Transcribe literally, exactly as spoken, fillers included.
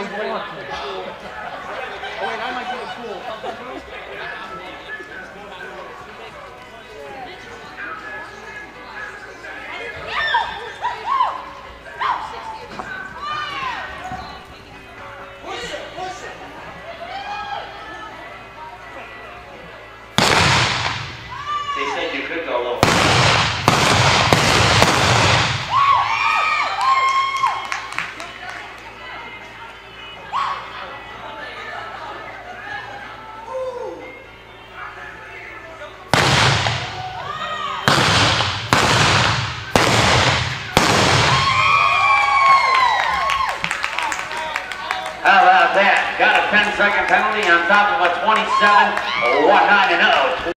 wait, I might get a pool. They said you could go low. How about that? Got a ten second penalty on top of a twenty-seven one nine and oh.